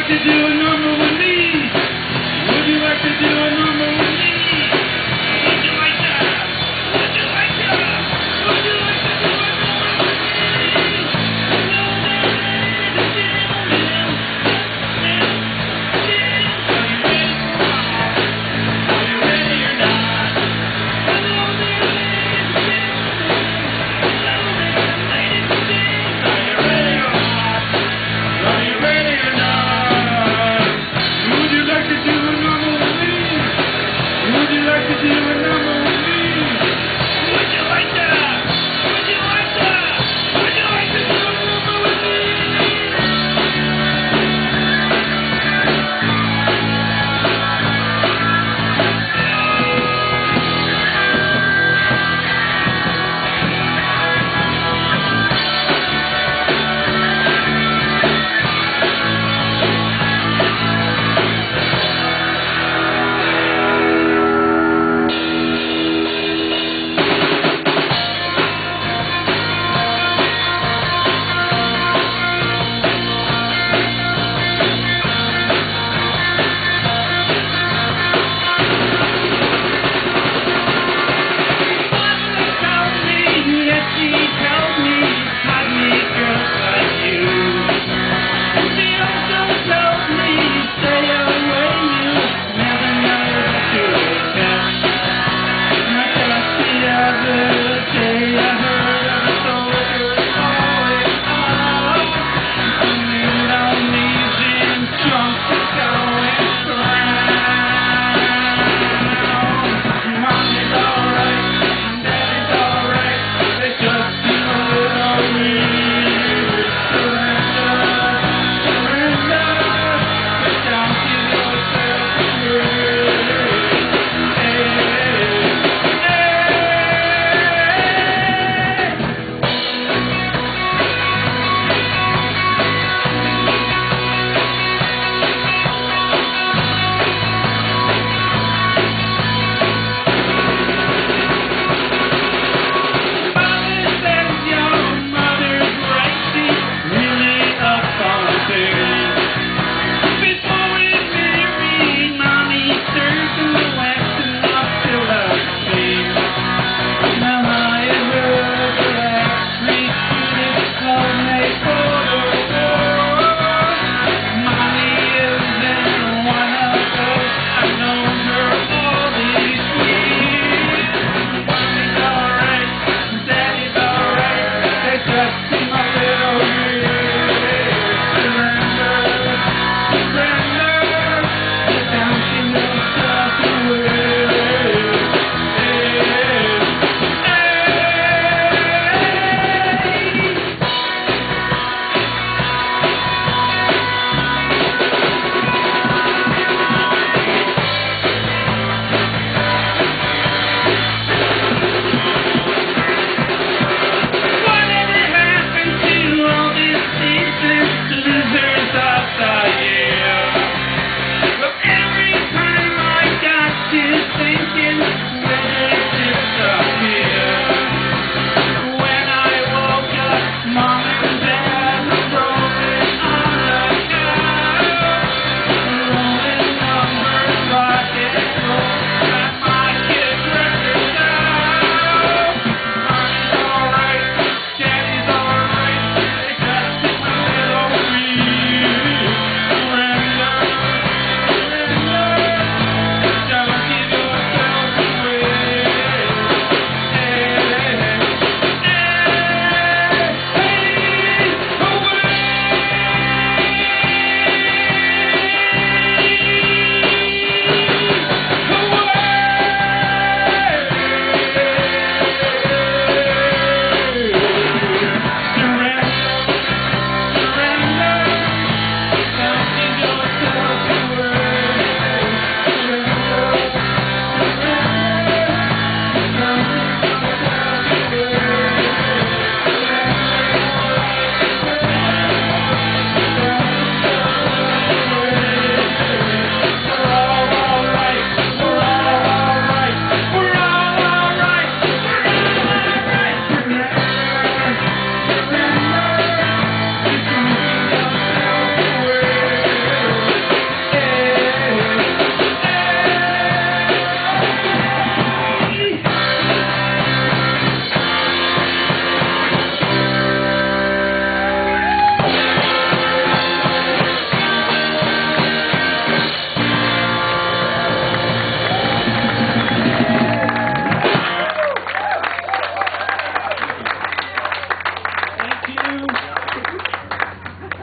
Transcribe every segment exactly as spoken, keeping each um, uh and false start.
like to do a number with me? Would you like to do a number with me? Would you like that? Would you like that? Would you like to do a number with me? Hello there, ladies and gentlemen. Are you ready? Are you ready or not? Hello there, ladies and gentlemen. Hello there, ladies and gentlemen. Are you ready or not? Are you ready or not?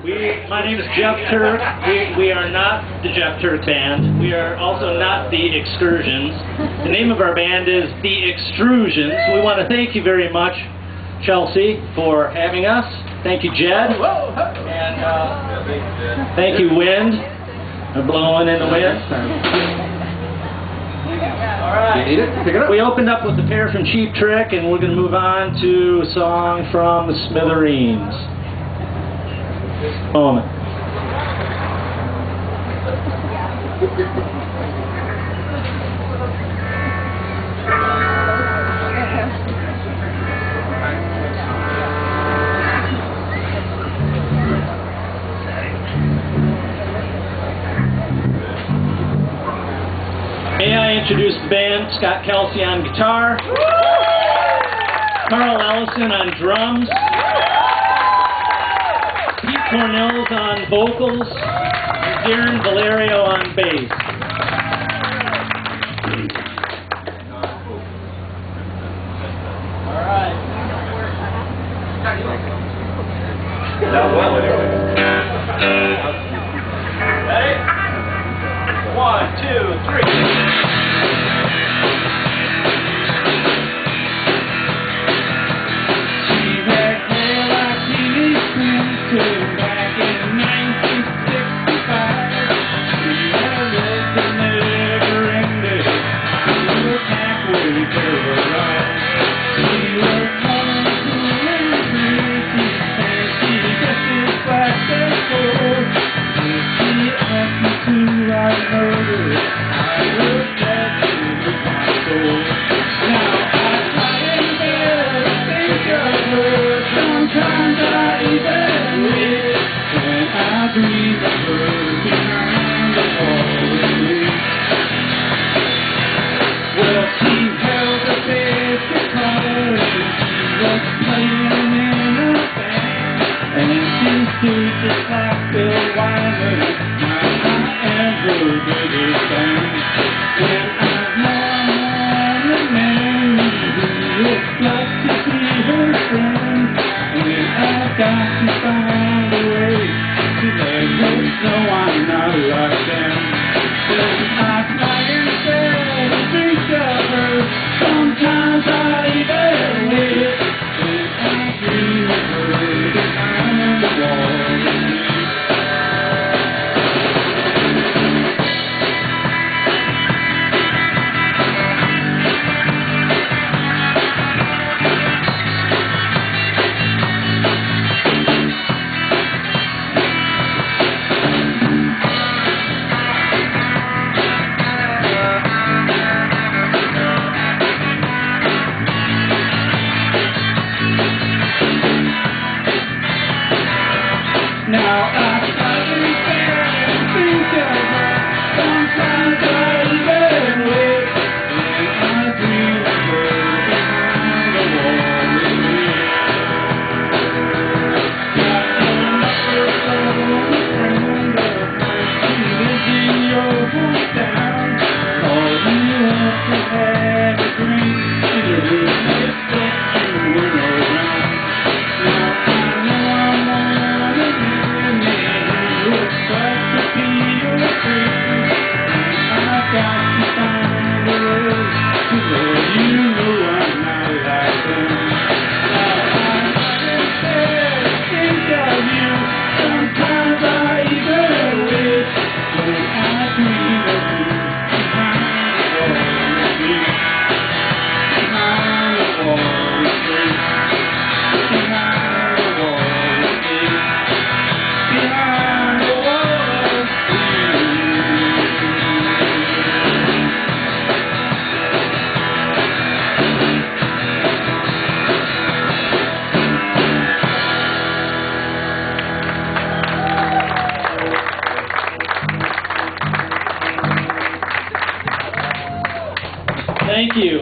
We, my name is Jeff Turck. We, we are not the Jeff Turck Band. We are also not the Excursions. The name of our band is the Extrusions. We want to thank you very much, Kelsey, for having us. Thank you, Jed. And uh, thank you, Wind. We're blowing in the wind. All right. You need it? Pick it up. We opened up with the pair from Cheap Trick, and we're going to move on to a song from the Smithereens. Moment. May I introduce the band? Scott Kelsey on guitar, Carl Ellison on drums, Pete Cornils on vocals, and Darren Valerio on bass. All right. That well anyway. Ready? One, two, three. Thank you.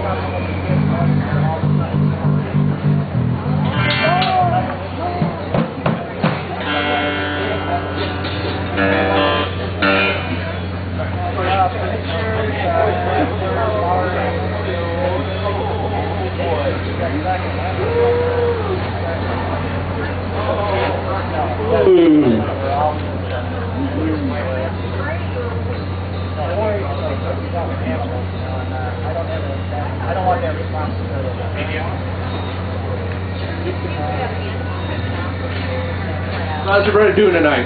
How's everybody doing tonight?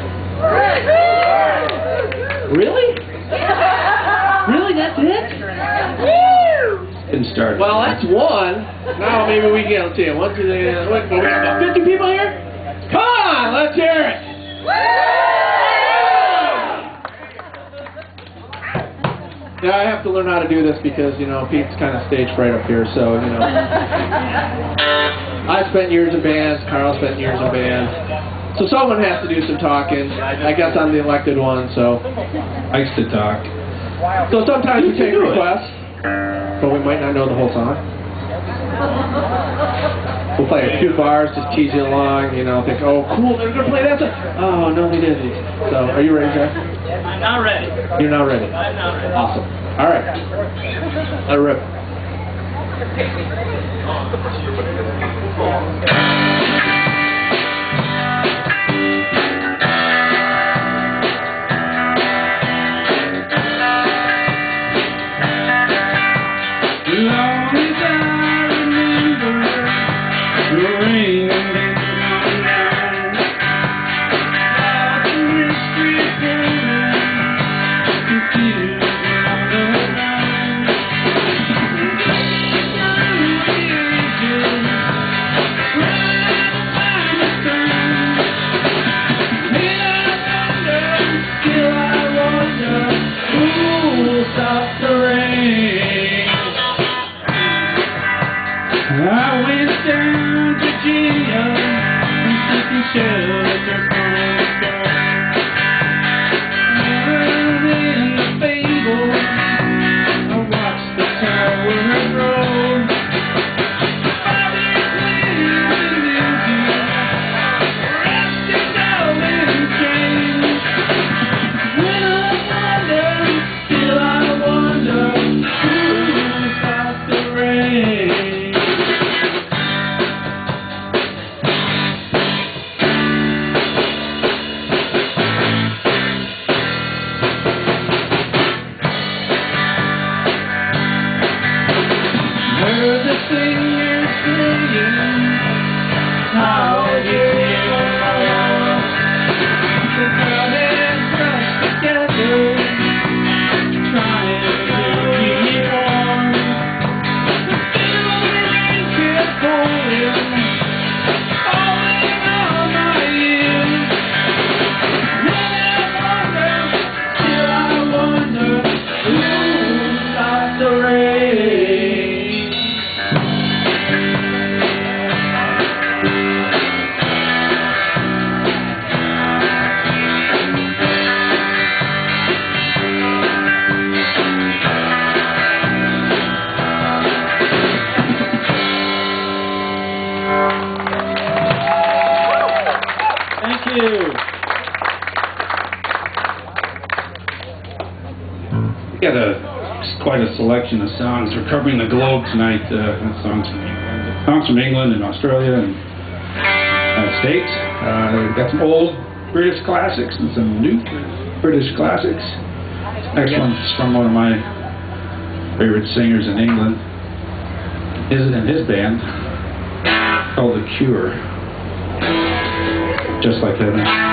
Really? Really? That's it? Didn't start. Well, that's one. Now maybe we can see it. One, two, three, uh, what, we got about fifty people here? Come on, let's hear it. Yeah, I have to learn how to do this because, you know, Pete's kind of stage fright up here, so, you know. I spent years in bands, Carl spent years in bands. So someone has to do some talking. I guess I'm the elected one, so. Likes to talk. So sometimes we take requests, but we might not know the whole song. We'll play a few bars, just tease you along, you know, think, oh, cool, they're going to play that song. Oh, no, they didn't. So, are you ready, Jeff? I'm not ready. You're not ready? I'm not ready. Awesome. All right. Let it rip. We got a quite a selection of songs. We're covering the globe tonight. Uh, songs from England, songs from England and Australia and United States. Uh, we've got some old British classics and some new British classics. Next one's from one of my favorite singers in England. His and his band called The Cure. Just like that.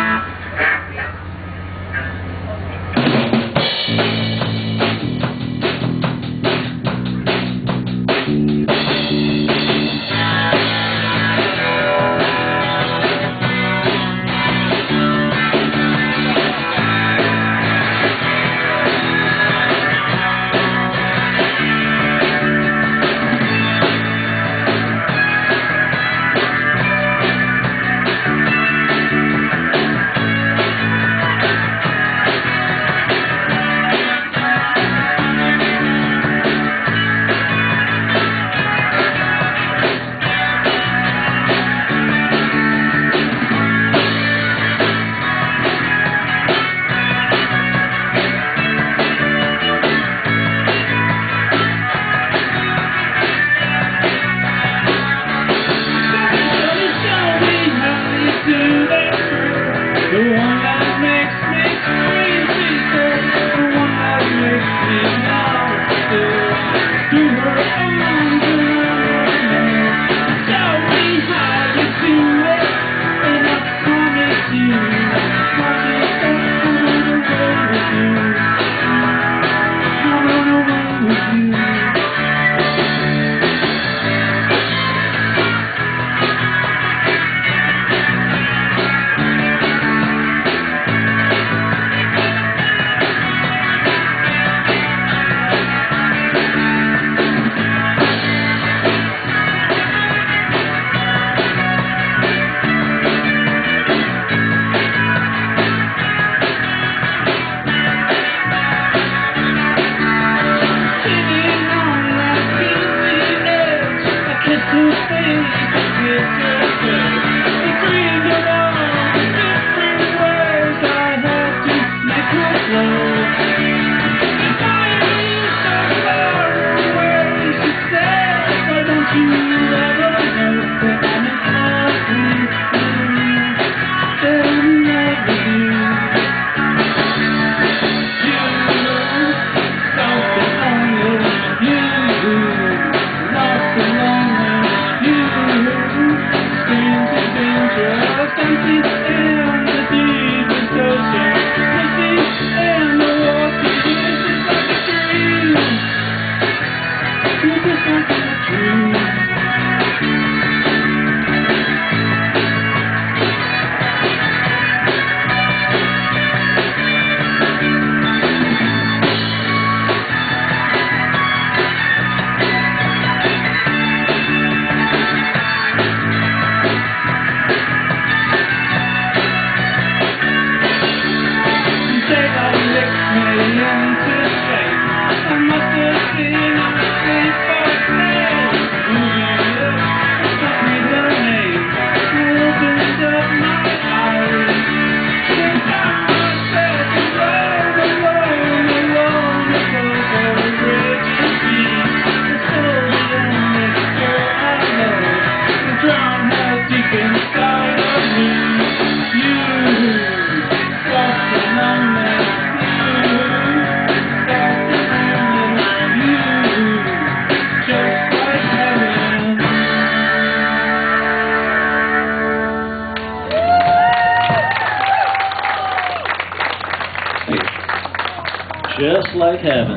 Just like heaven.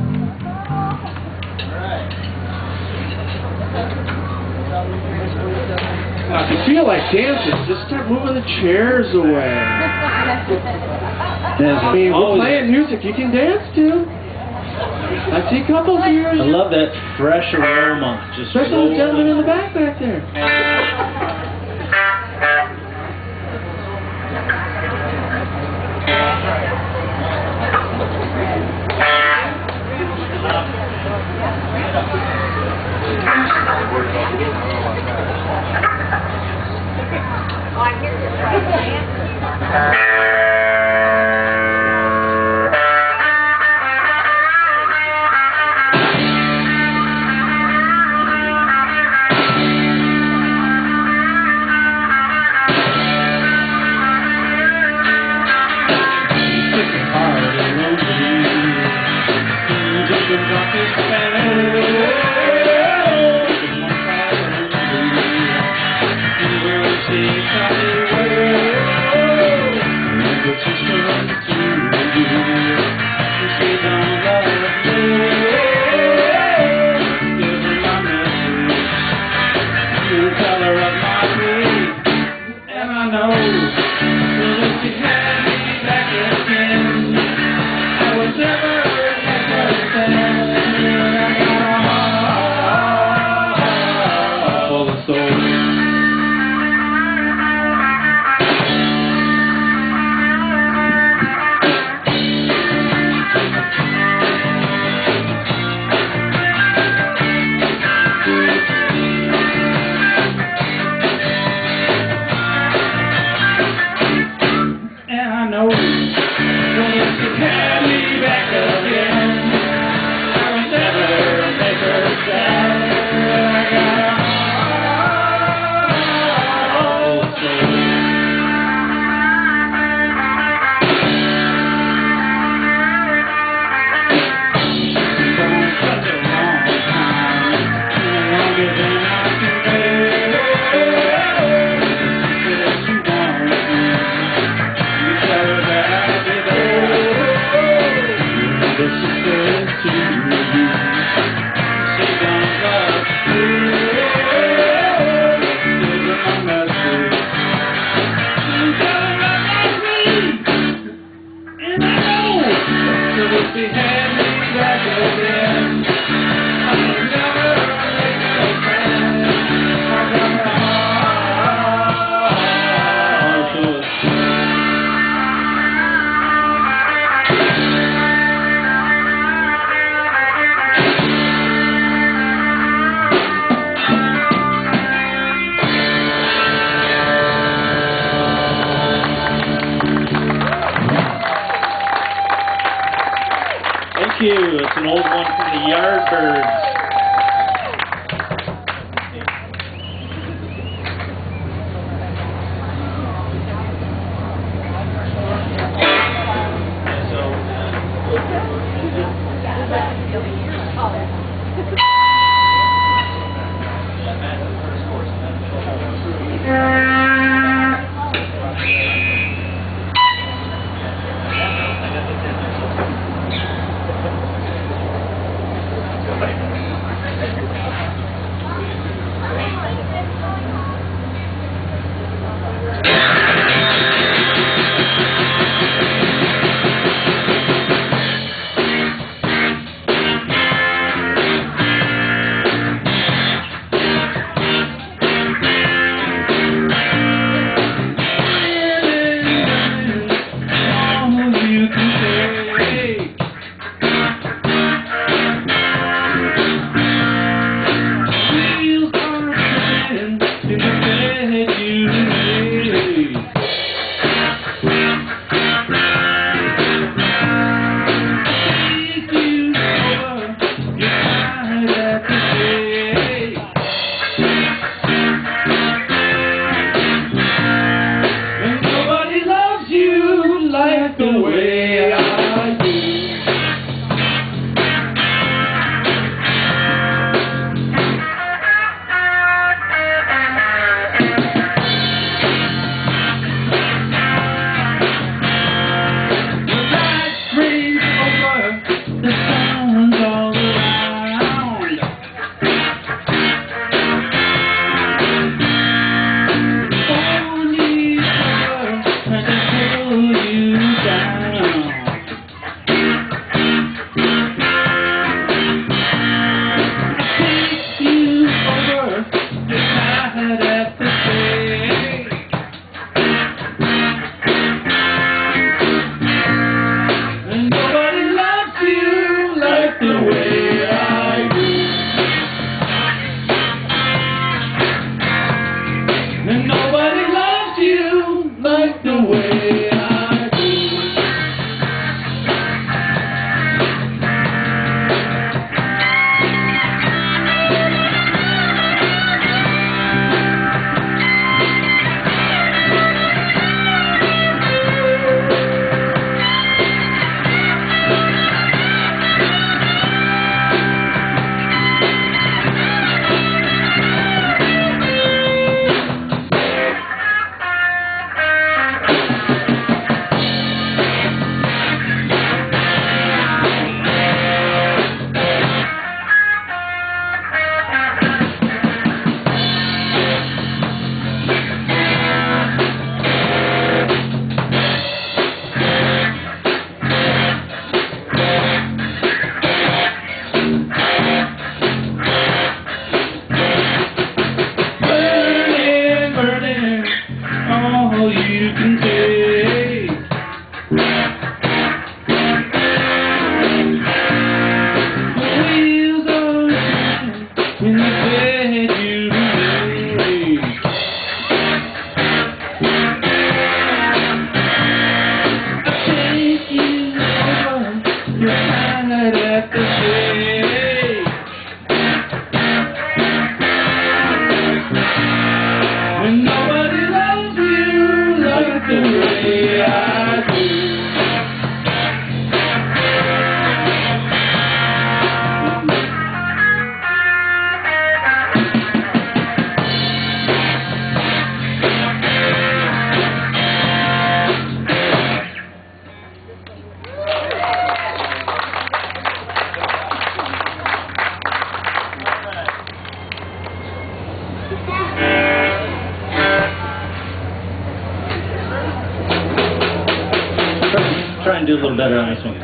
Now, if you feel like dancing, just start moving the chairs away. I mean, we're playing music you can dance to. I see couples here. I love that fresh aroma. Just Especially the gentleman in the back back there. It's an old one from the Yardbirds. you away. I'll take you over your side at the day. When nobody loves you like the way I do. Try and do a little better on this one.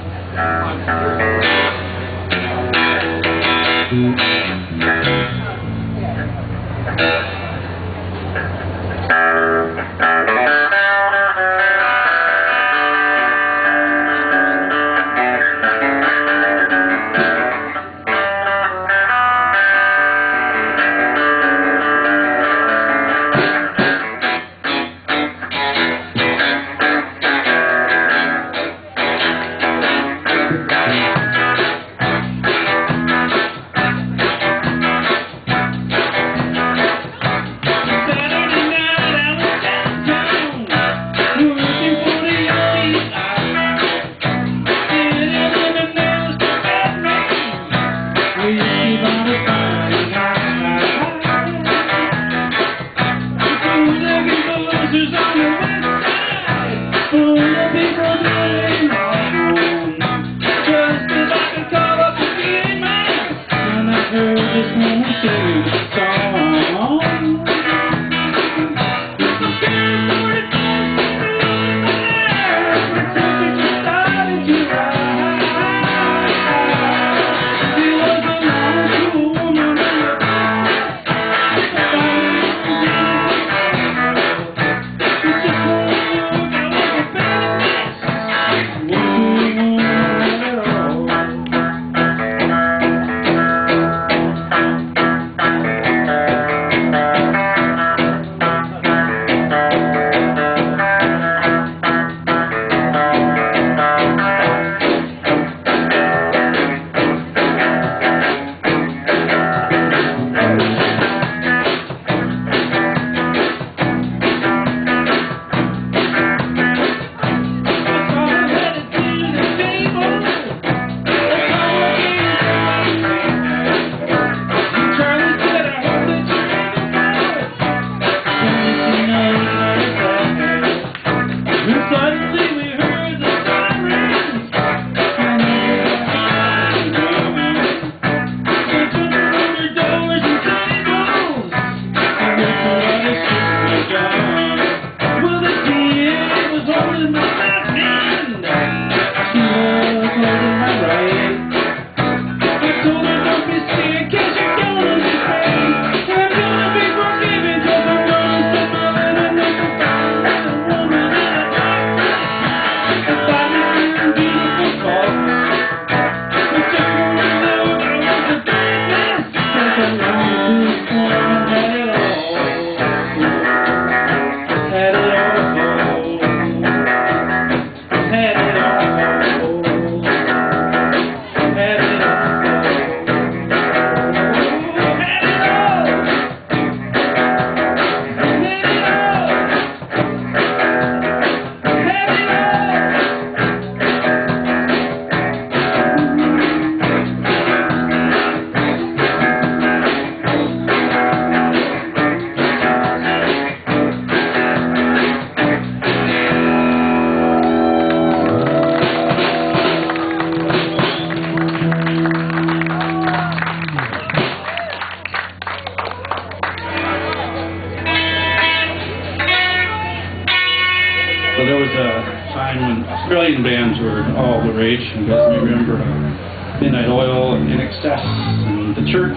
So there was a time when Australian bands were all the rage. You guys may remember uh, Midnight Oil and In Excess and The Church.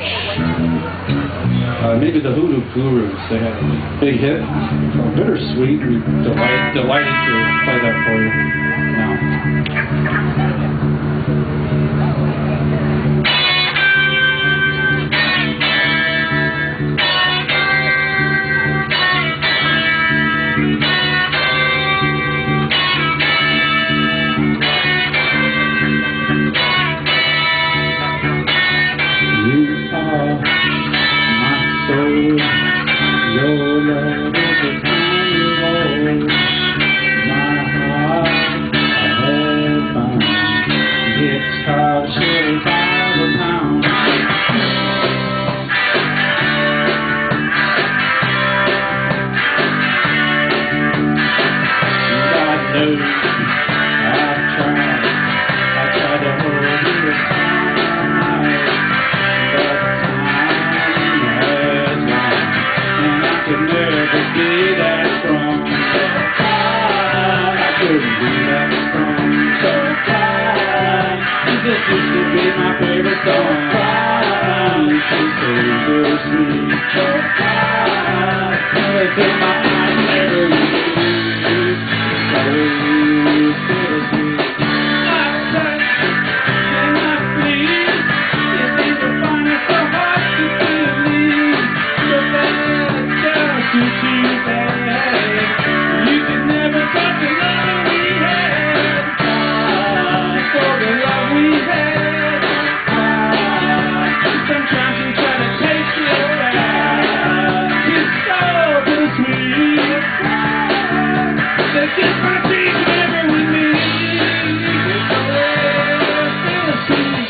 Uh, maybe the Hoodoo Gurus. They had a big hit called Bittersweet. We're delight, delighted to play that for you now. bittersweet. It's in my eyes never leave. So bittersweet. My touch and my sleeve. It seems to find it so hard to believe. So bad, just too, too bad. You could never touch the love we had. Ah, for the love we had. Ah, sometimes you try to take it back. It's so bittersweet. They kiss my teeth whenever we meet. It's so bittersweet.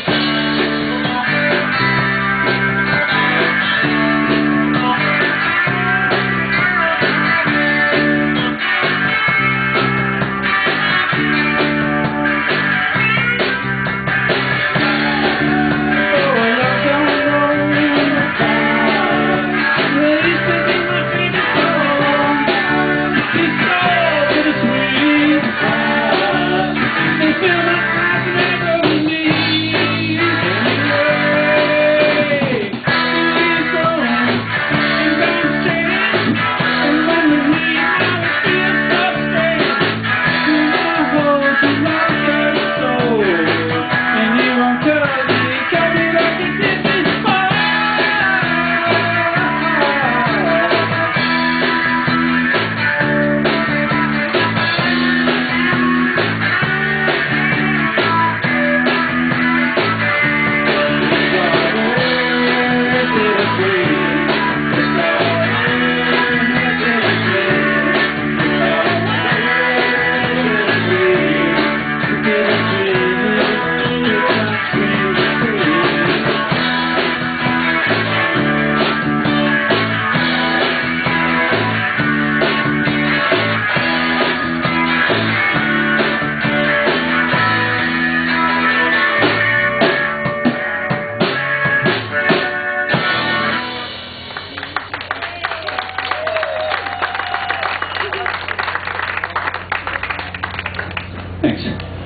Thanks.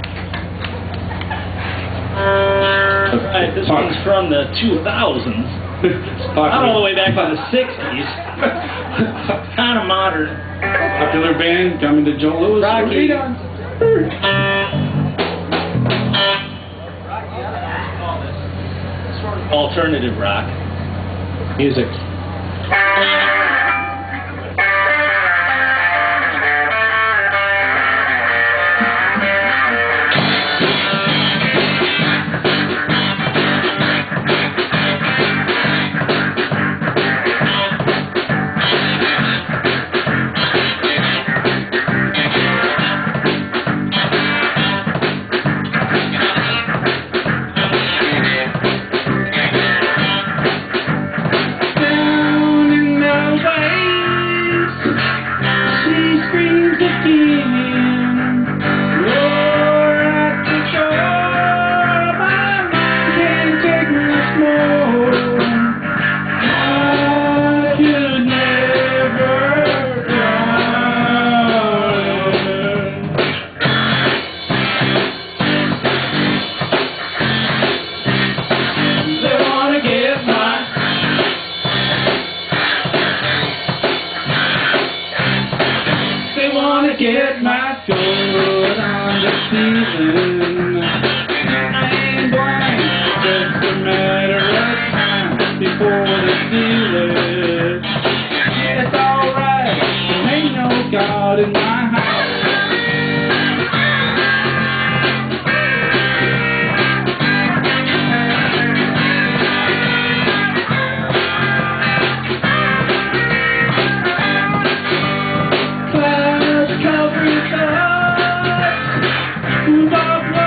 Alright, this one's from the two thousands. Not all the way back to the sixties. Kind of modern. Popular band coming to Joe Louis. Rocky. Alternative rock. Music. Get my foot on the ceiling. I ain't blind, just a matter of time before the ceiling. It's alright, there ain't no God in my house. Clouds cover the move up.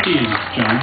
keys, John.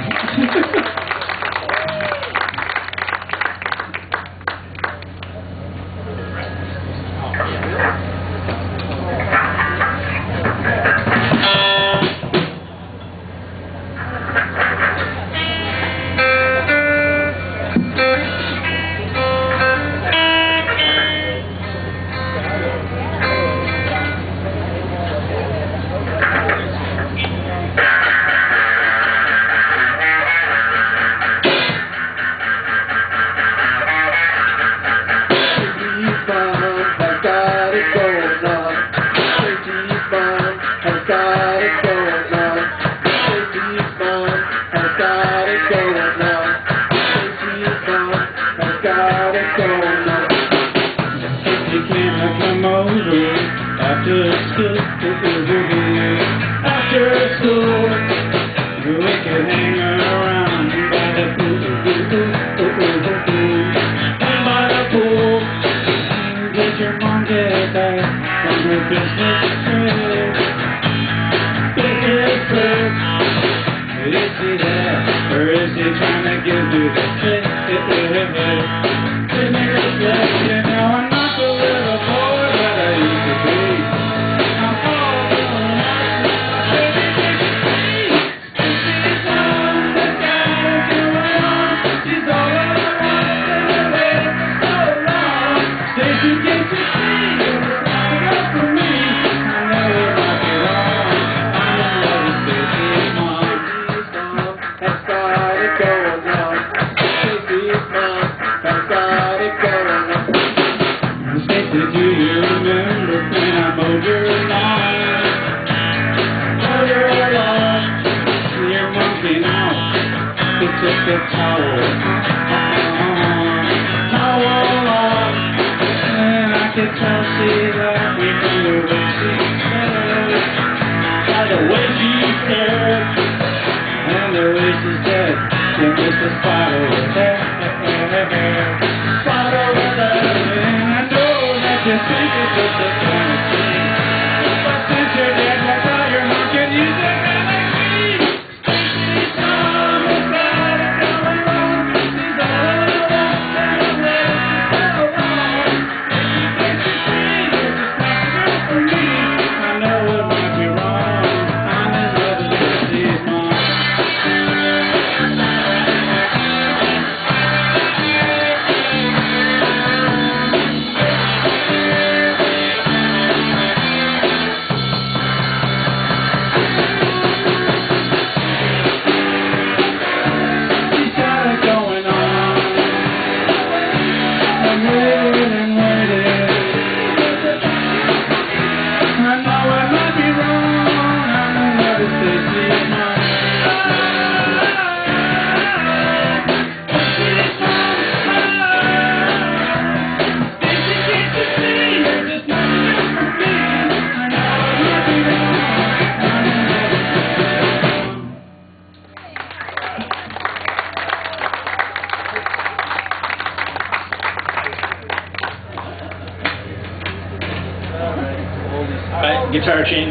Guitar change.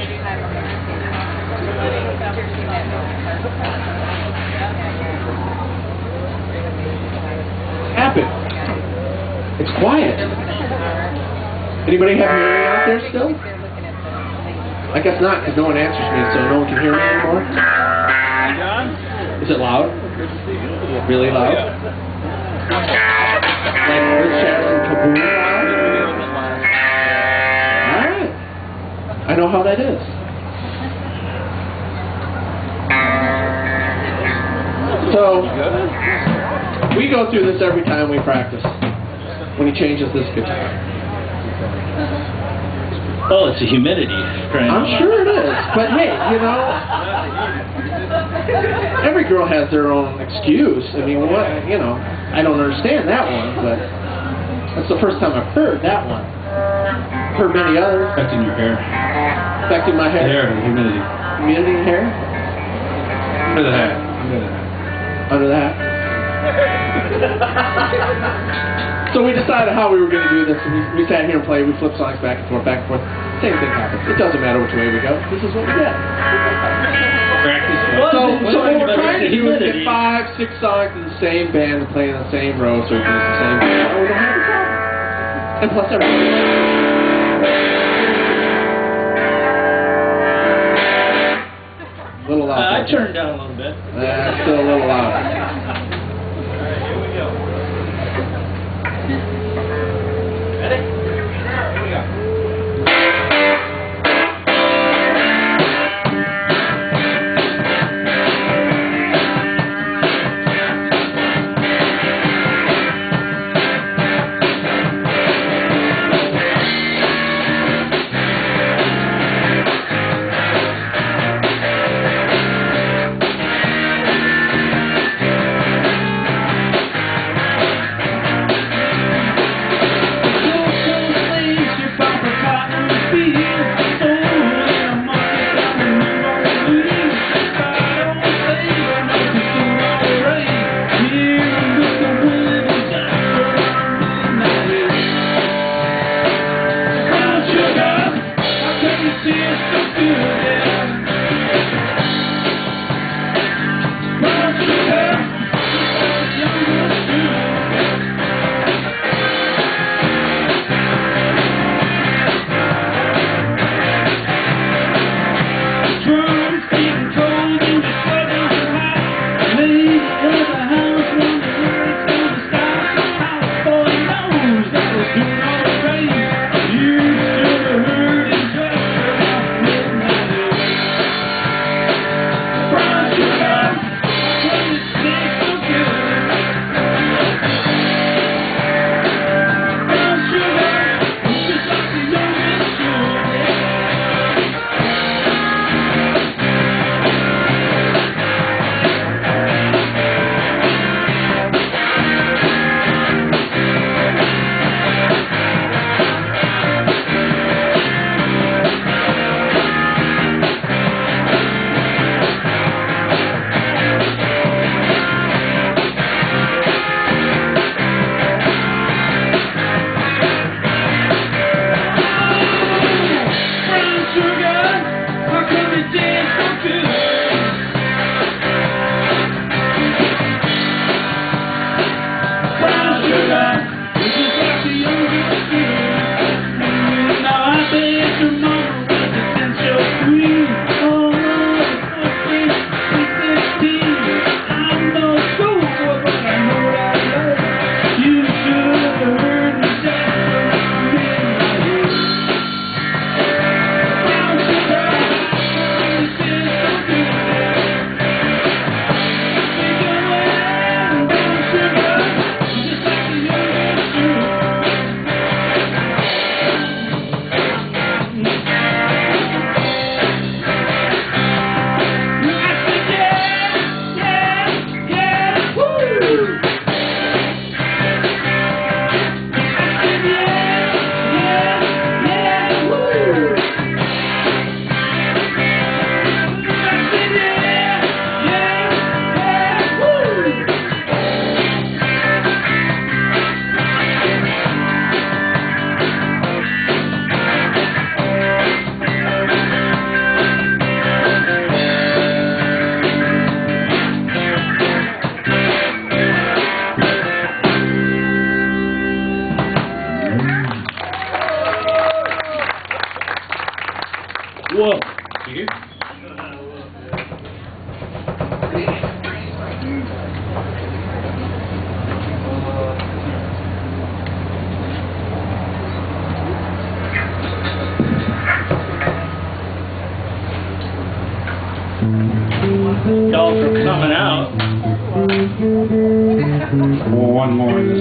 Happened. It's quiet. Anybody have hearing out there still? I guess not, because no one answers me, so no one can hear me anymore. Is it loud? Really loud? Like Earth Shattering Kaboom loud? Alright. I know how that is. So, we go through this every time we practice, when he changes this guitar. Oh, it's a humidity. I'm sure it is, but hey, you know, every girl has their own excuse. I mean, what, you know, I don't understand that one, but that's the first time I've heard that one. Heard many others. Affecting your hair. Affecting my hair. Hair, humidity. Humidity in hair? Under the hat. Under the hat. Under the hat. So we decided how we were going to do this, and we, we sat here and played. We flipped songs back and forth, back and forth. Same thing happens. It doesn't matter which way we go. This is what we get. Practice Well, So, it's so what fine, we're but trying to it's the do is humidity. get five, six songs in the same band and play in the same row so we can use the same band. Oh, we don't have a problem. And plus everything. A little loud. Uh, I turned down a little bit. That's still a little loud. Here we go. Ready? Here we go. Whoa. You? Y'all for coming out. Well, one more in the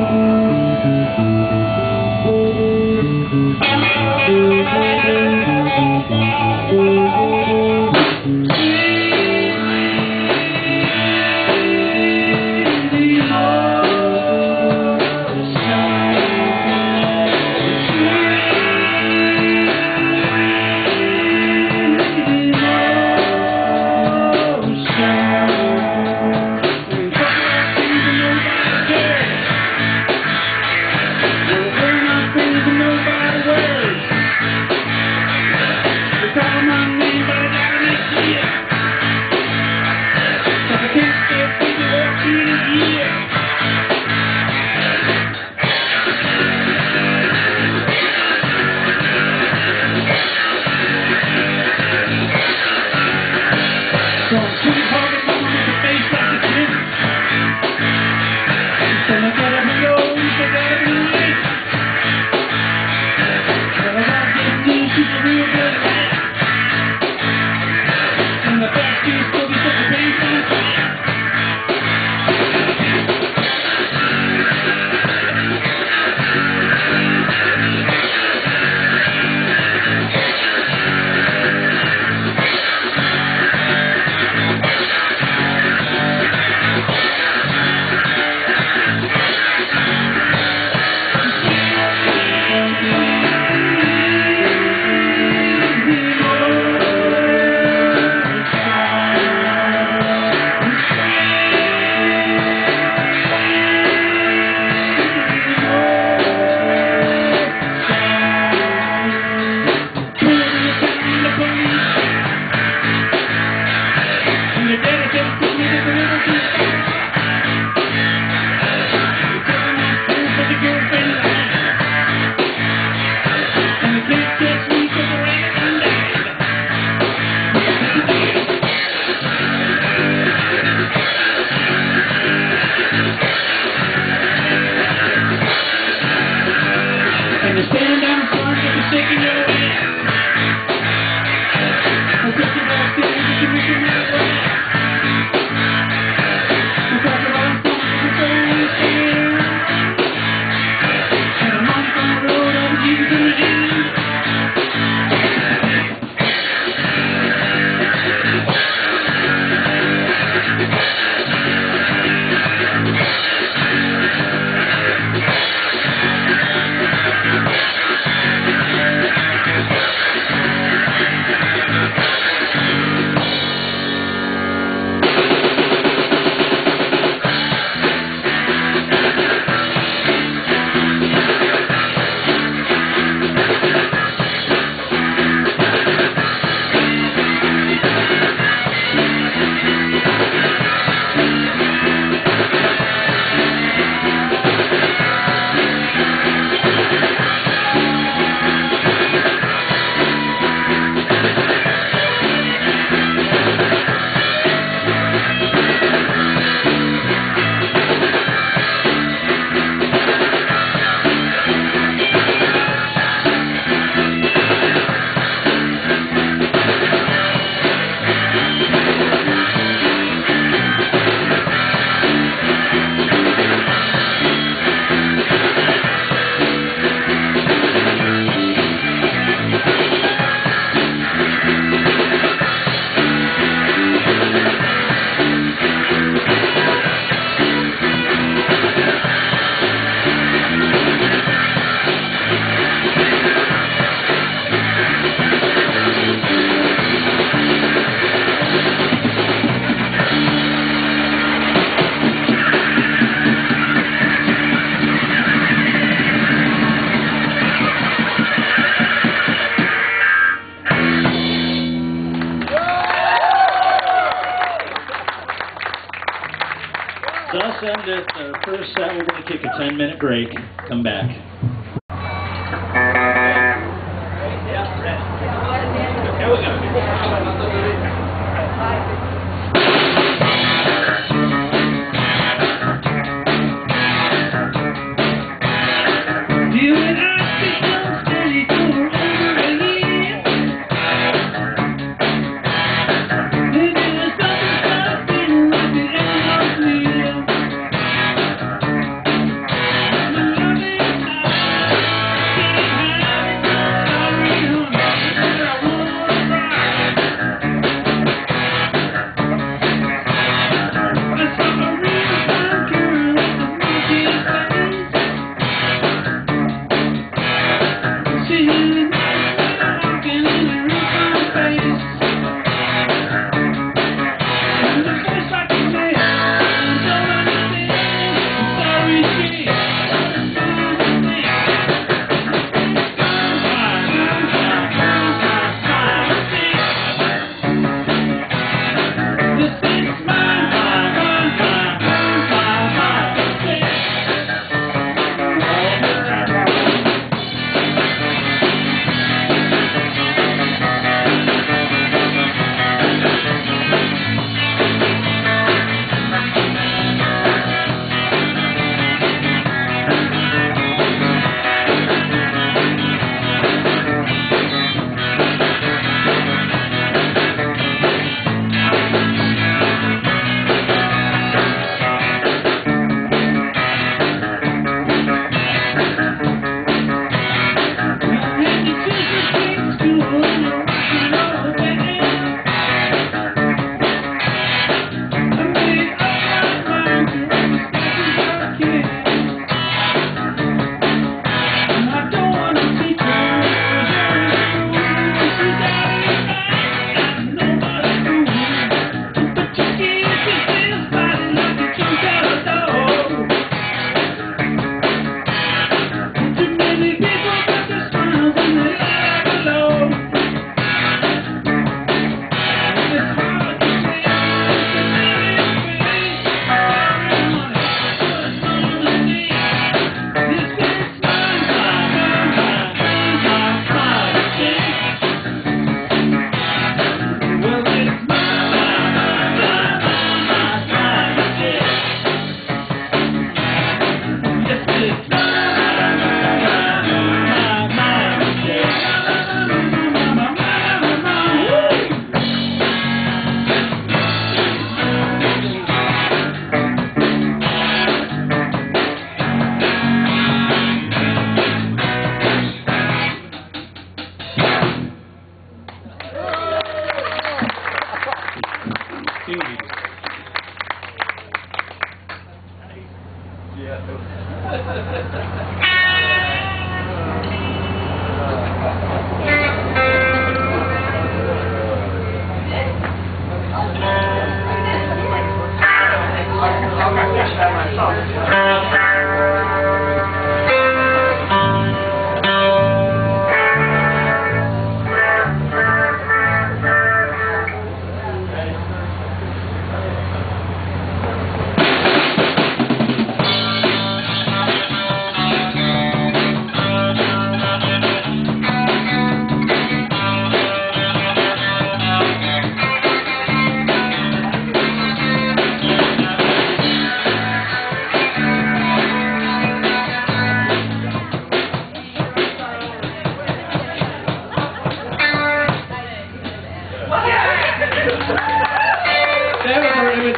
set. end it, uh, first set, we're going to take a ten minute break, come back. Thank you.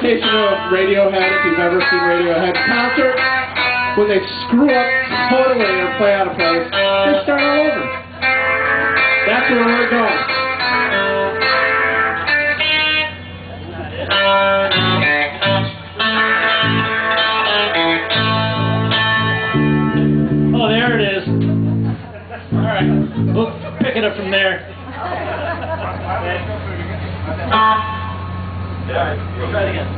imitation of Radiohead, if you've ever seen Radiohead concert, when they screw up totally or play out of place, they start all over. That's where we're going. Oh, there it is. All right, we'll pick it up from there. We'll try it again.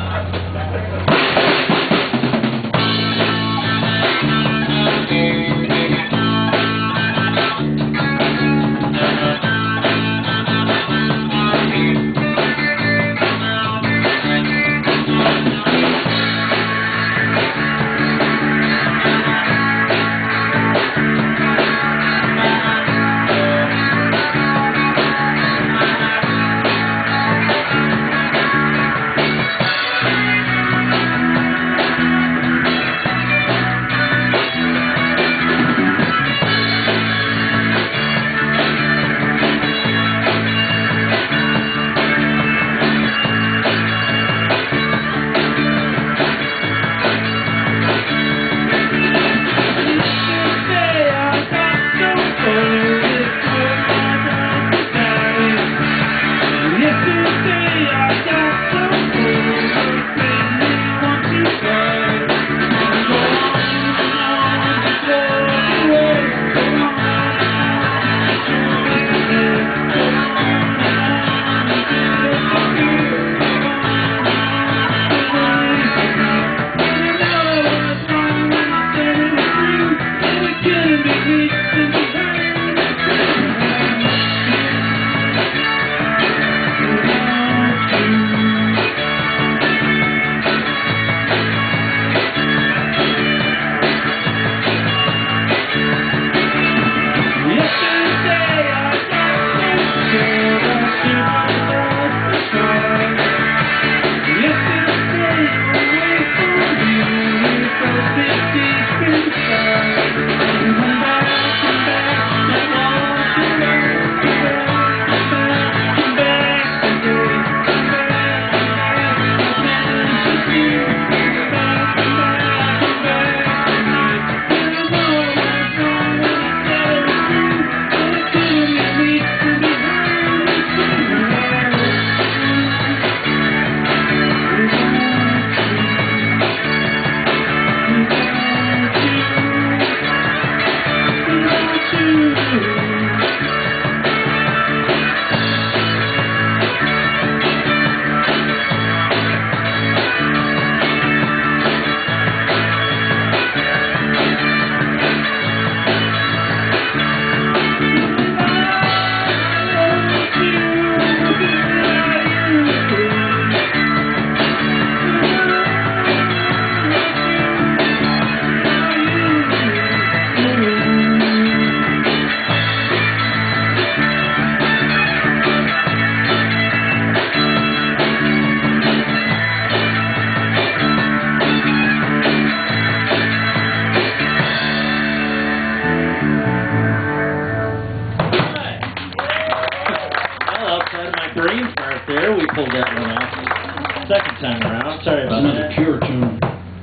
Second time around. Sorry about Another that. pure tune.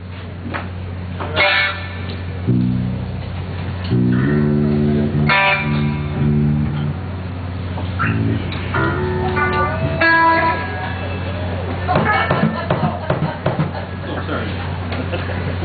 Oh, sorry.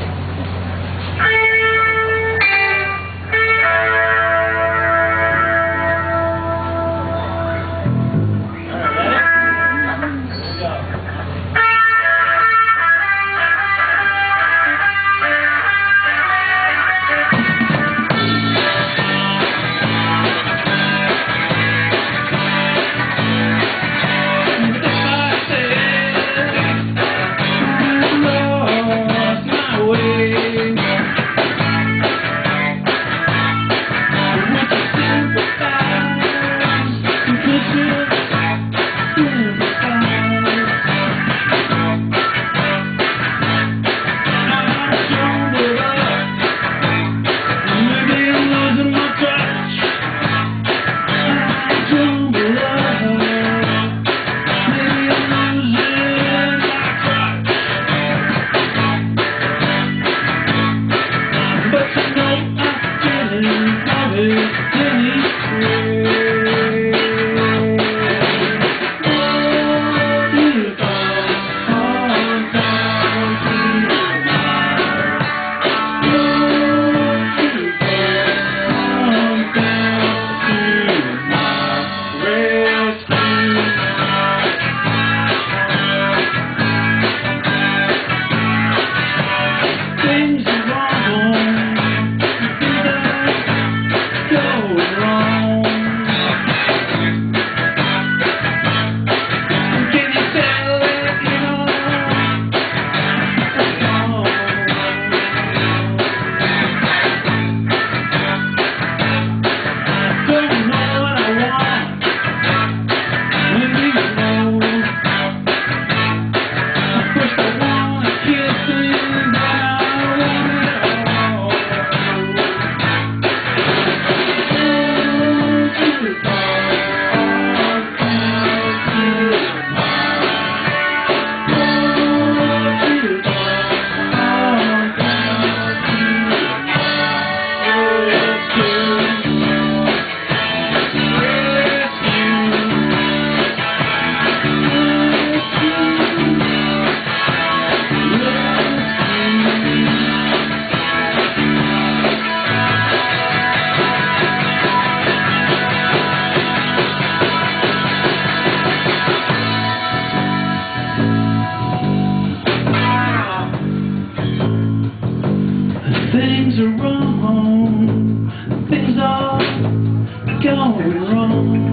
going wrong.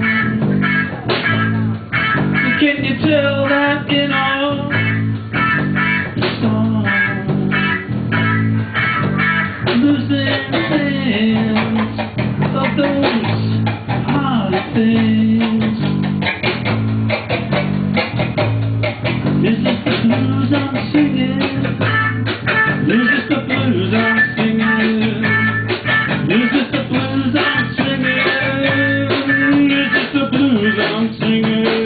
Can you tell that in our song? Losing hands of those hard things. Is this the blues I'm singing? Is this the blues I'm singing? Is this the blues I'm singing? Is this the blues I'm singing?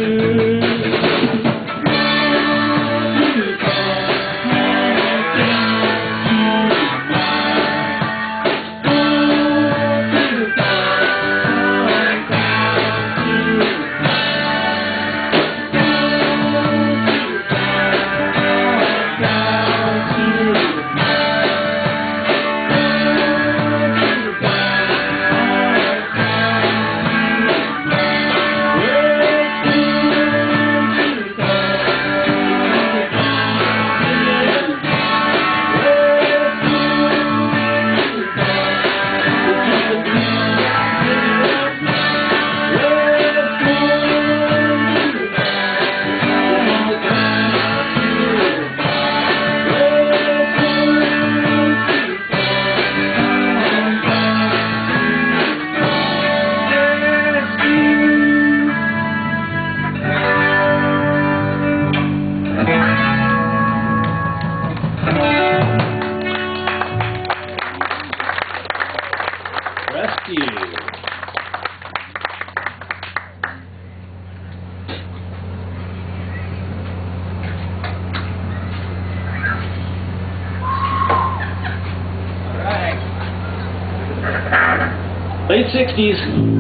Late sixties.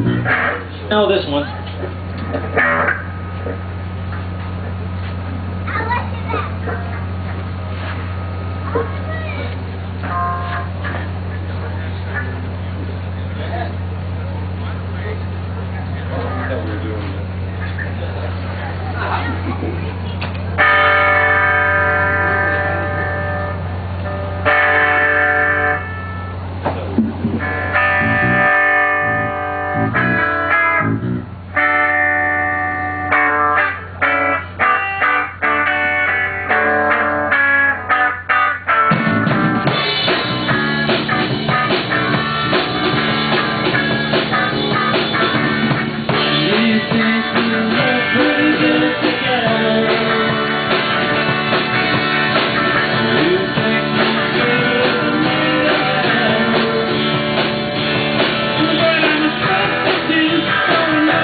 Now this one. But I'm a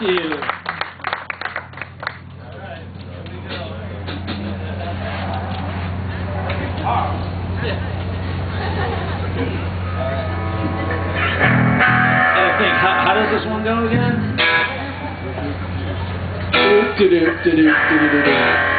you. And I think, how, how does this one go again? Do do do do do do do.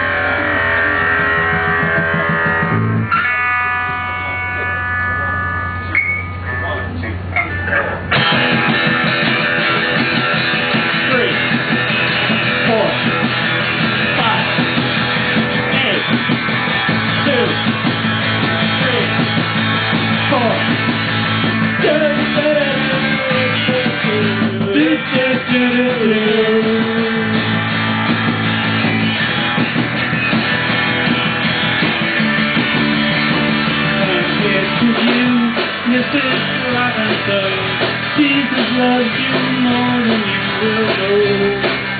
Jesus loves you more than you will know.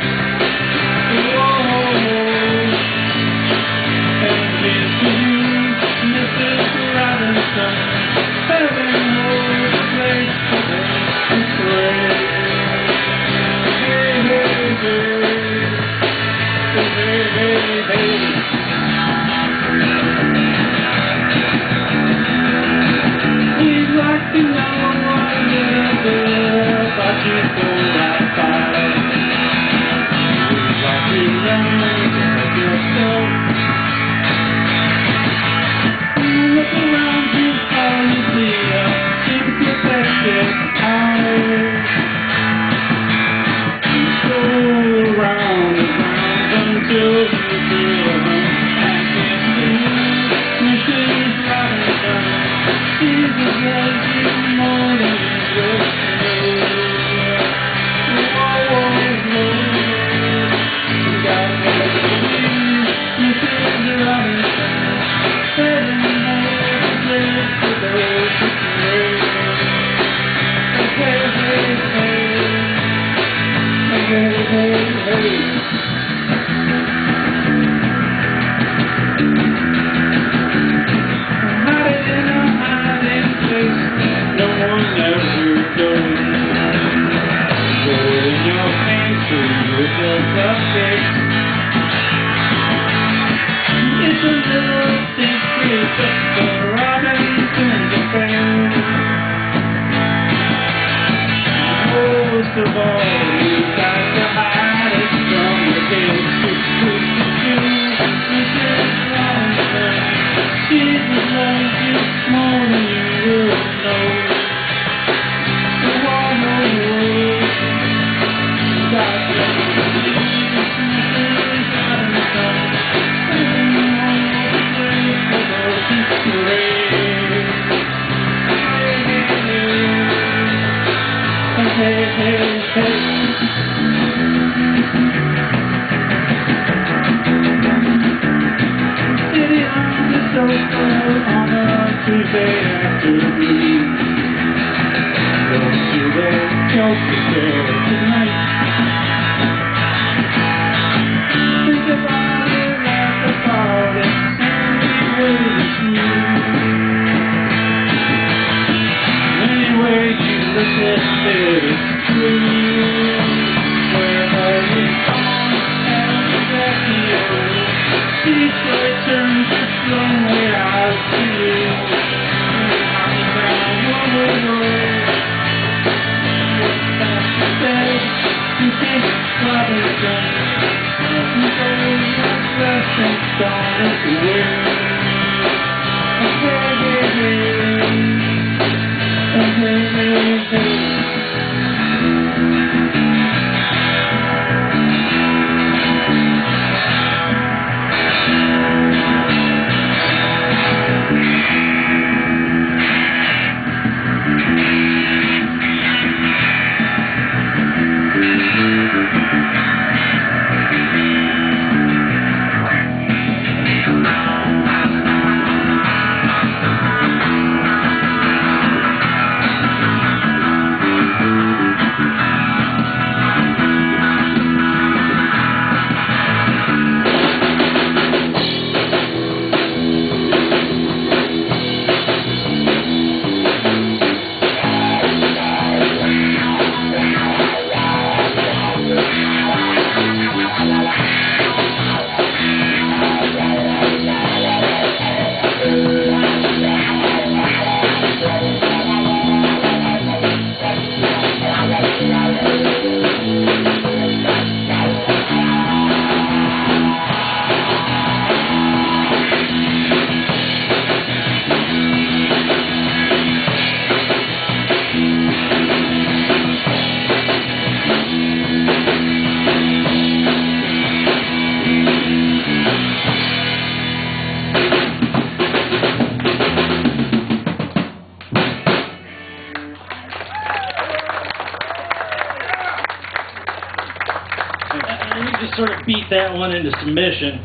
Whoa. And here's to you, Missus Robinson. Heaven holds a place for them to pray. Hey, hey, hey. Hey, hey, hey. We'd like to know what a little bit about you so outside. We'd like to learn about yourself. Look around you, all you see are sympathetic eyes. Go around and round until you feel home. And it's you, Missus Robinson. Jesus loves you more than you will know. Whoa, whoa, whoa. God loves you, Missus Robinson. Heaven knows a place for those who pray. Hey, hey, hey. Hey, hey, hey. No one ever goes. Put in your pants so you just update. It's a little secret that the Robinsons affair. Most of all, you got to hide it from the kids who put you, Missus Robinson. Jesus loves you more than you will know. So all the world, God loves you, Missus Robinson. Heaven knows a place for those who pray. Hey, hey, hey, hey. Sitting on the sofa on a Tuesday afternoon. Go to the Kelsey fair tonight. Think about it, laugh about it, anyway it's you. Anyway you look at it, it's true. sort of beat that one into submission.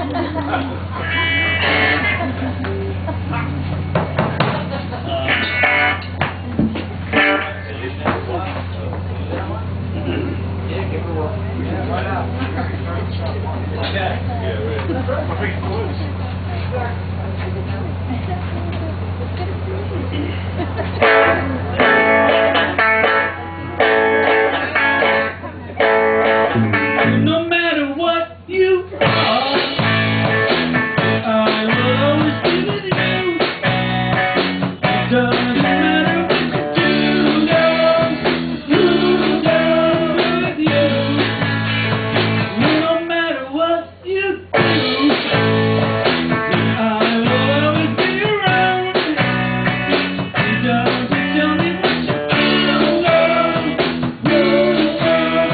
No matter what you are, I will always be with you. It doesn't matter what you do, girl, you go with you. No matter what you do, I will always be around. It doesn't tell me what you do, girl, you go with you.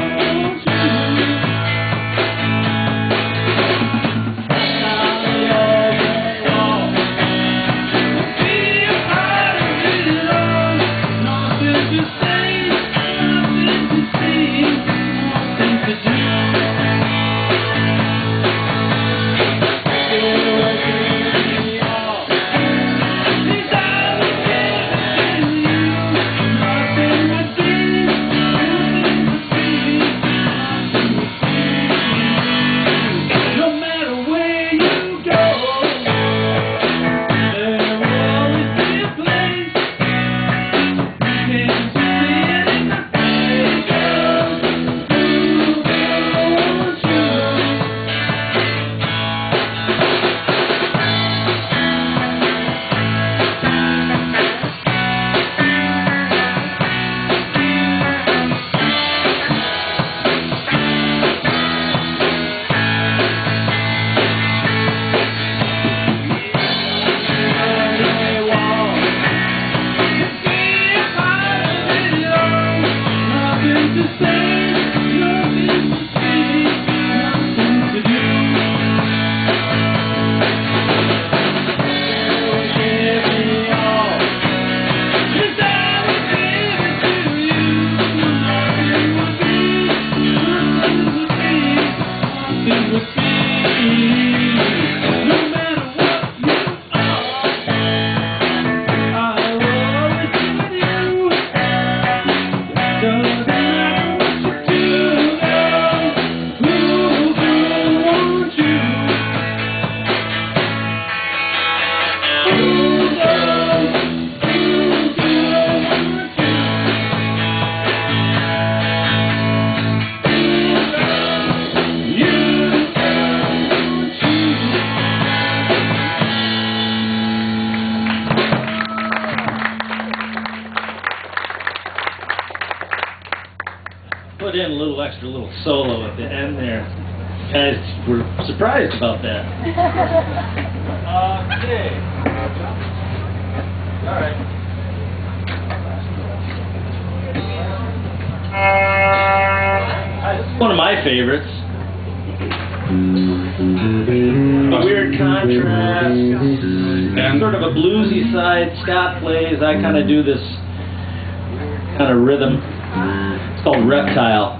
Put in a little extra little solo at the end there. Guys were surprised about that. Okay. All right. This is one of my favorites. A weird contrast. And sort of a bluesy side Scott plays. I kind of do this kind of rhythm. It's called Reptile.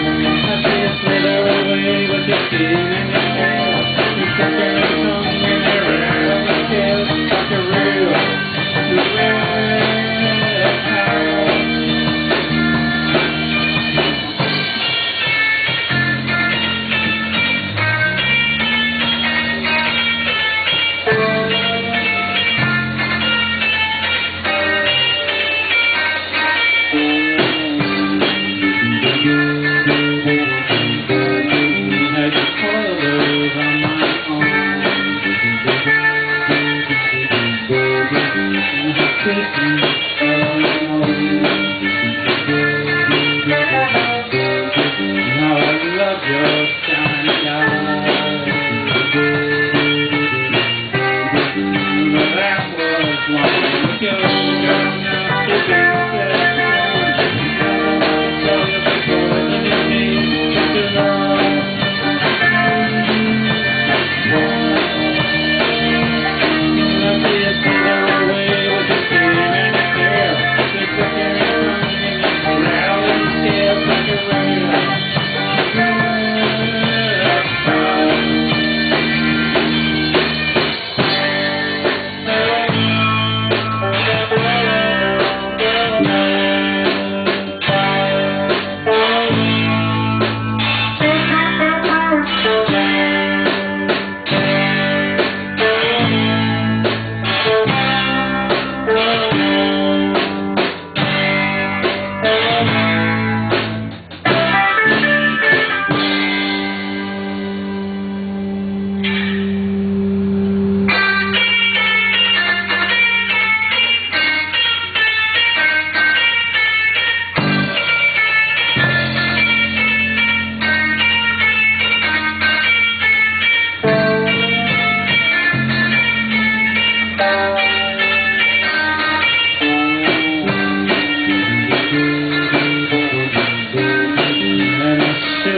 Thank you.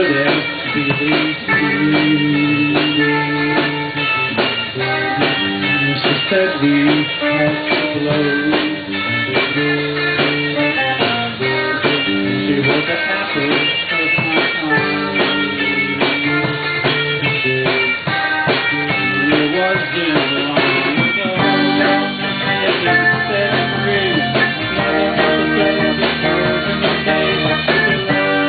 there beneath me. She said we had to blow. She was the apple of my eye. And it wasn't long ago I had been set free. Mother must have said the words in the days I should have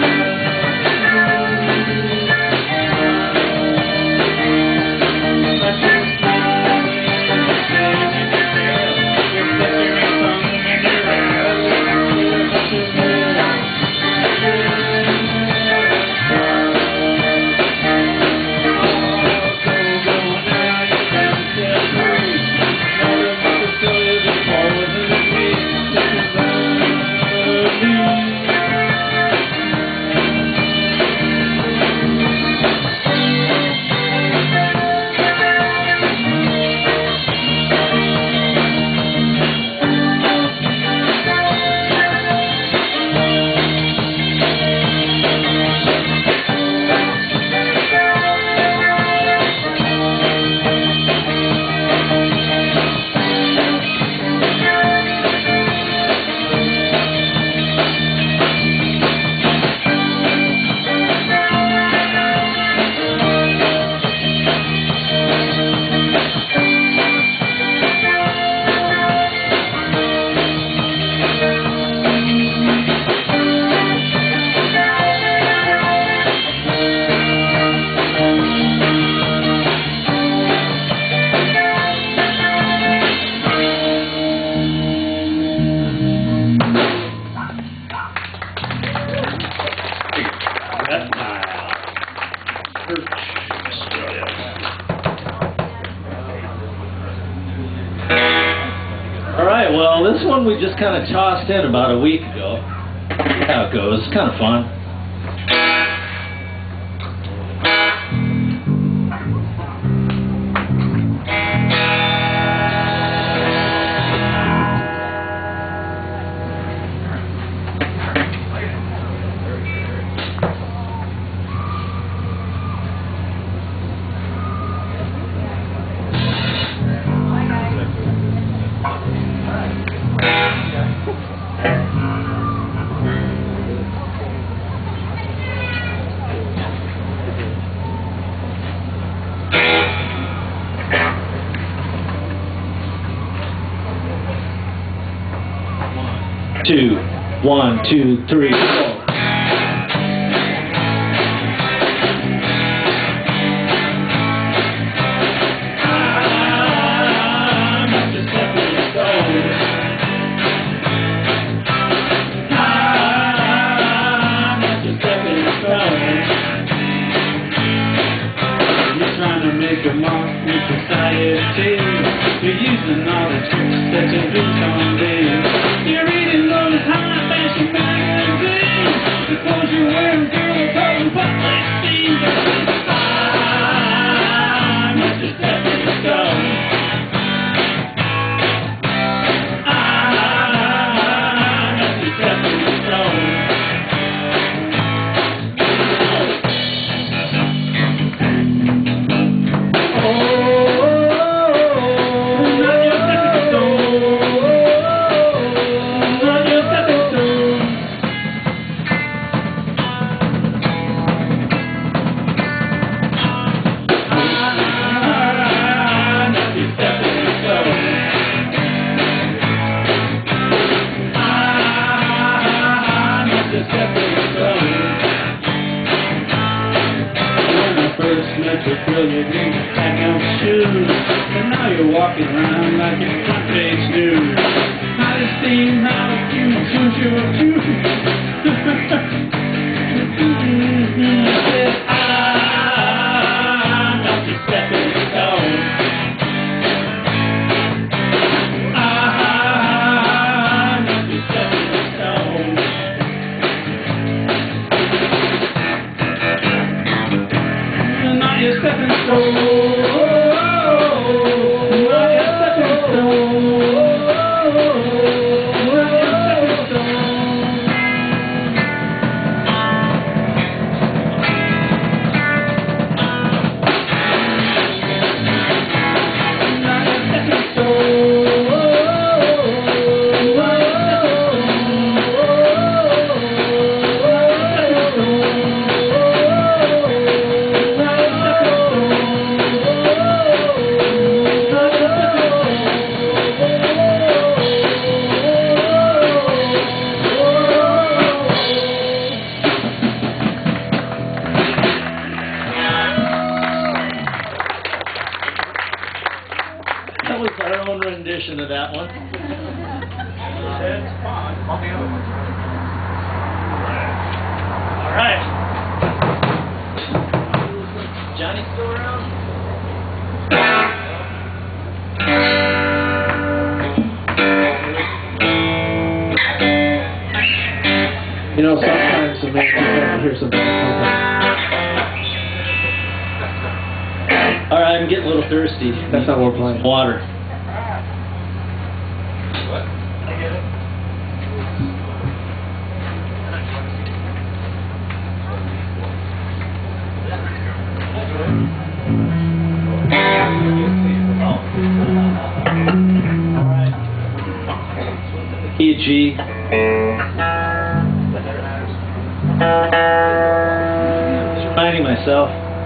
Alright, well, this one we just kind of tossed in about a week ago. See how it goes. It's kind of fun. Two, one, two, three, four. You're trying to make a mark in society. You're using all the tricks that you do someday. You're reading those high fashion magazines. The clothes you're wearing, girl, are probably public scenes. I'm just a stepping stone. I'm just a stepping stone. And now you're walking around like it's front page news. How to steam, how to cute, choose your cute. You said, I'm not your stepping stone. I'm not your stepping stone. Not your stepping stone. rendition of that one. All right. Johnny still around? You know, sometimes the man just have to hear some bad All right, I'm getting a little thirsty. That's not what we're playing. Water. What? I get it. Alright. Key of G. Just reminding myself.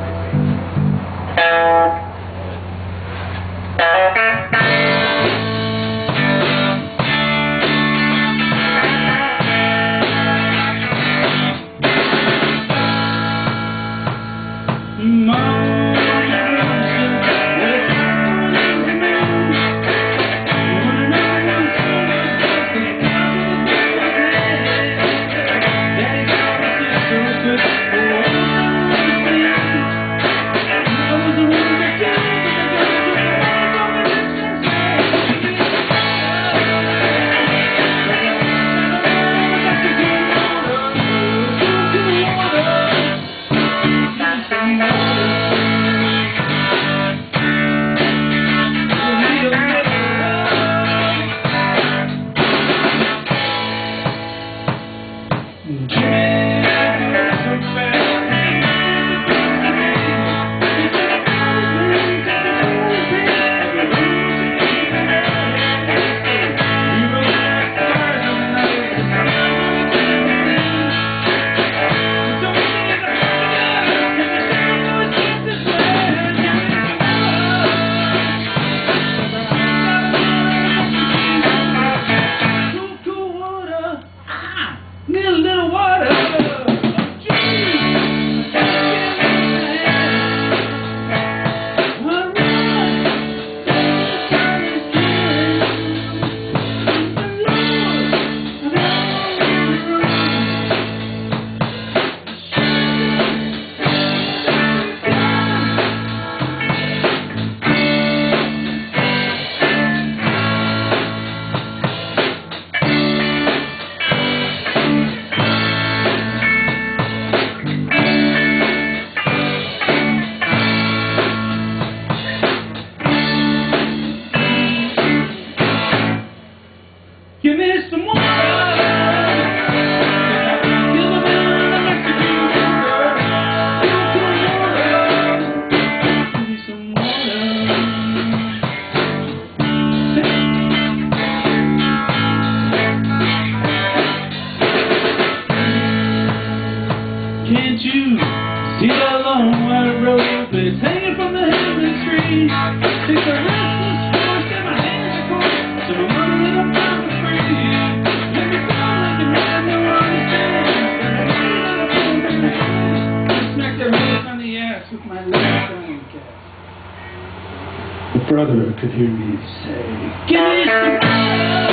Brother could hear me say, Give me some water,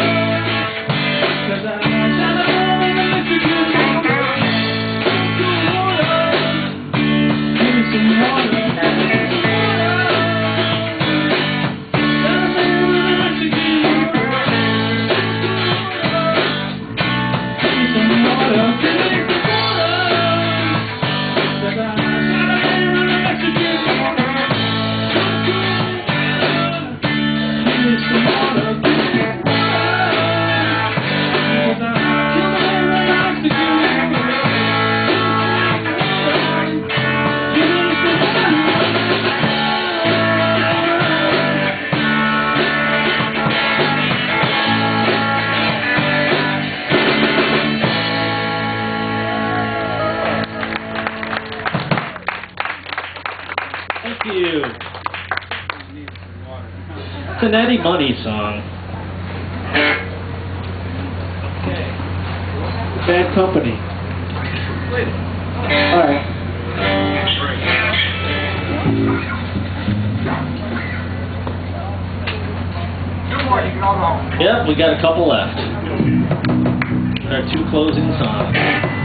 'cause I'm trying to let you go. Give me some water. Give me some water. It's an Eddie Money song. Okay. Bad Company. All right. Good morning. Yep, we got a couple left. Our two closing songs.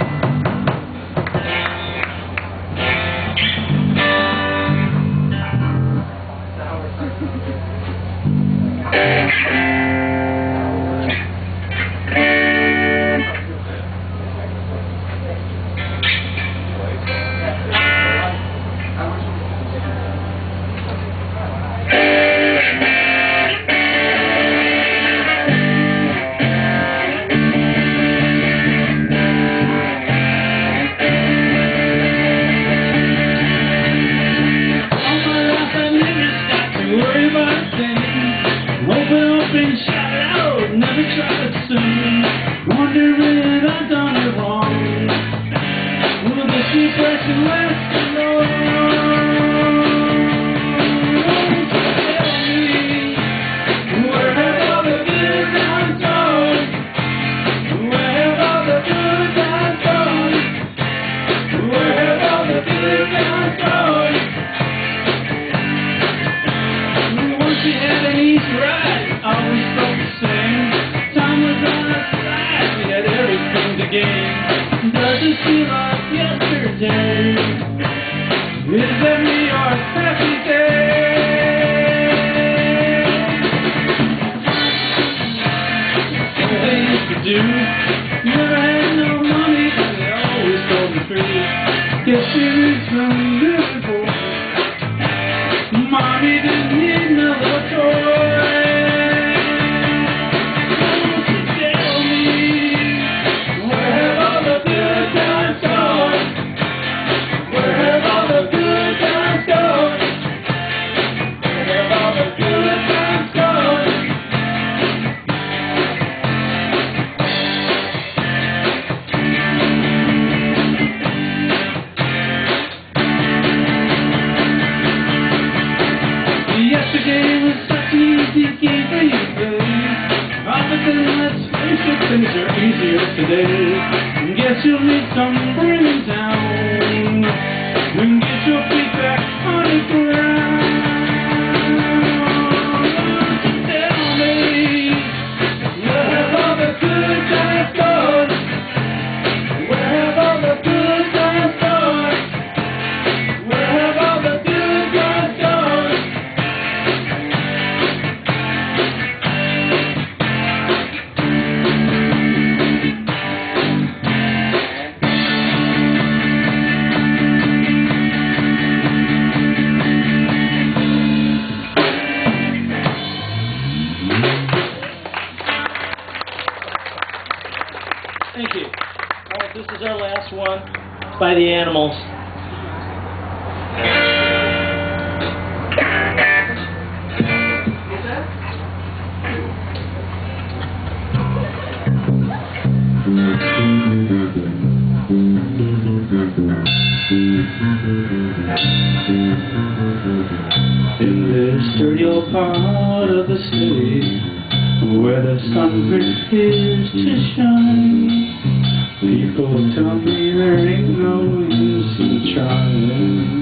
By the Animals. In this dirty old part of the city where the sun refuses to shine, people tell me there ain't no use in trying.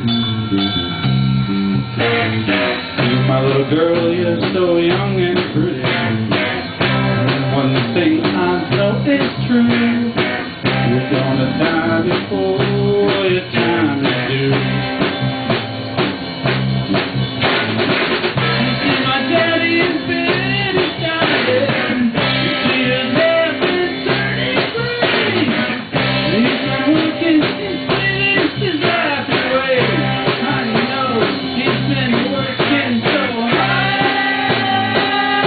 My little girl, you're so young and pretty, and one thing I know is true, you're gonna die before your time is due. You see, my daddy is very tired, you see his hair been turning gray. He's been working his his life away. I know he's been working so hard.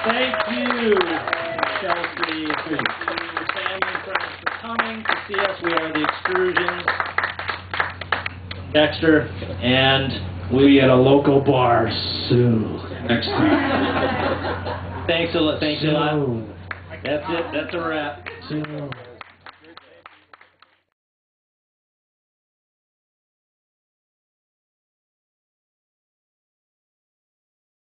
Thank you, Kelsey, to your family and friends for coming to see us. We are the Extrusions, Dexter, and we'll be at a local bar soon. Next time. Thanks a lot. Thanks a lot. That's it. That's a wrap. Soon.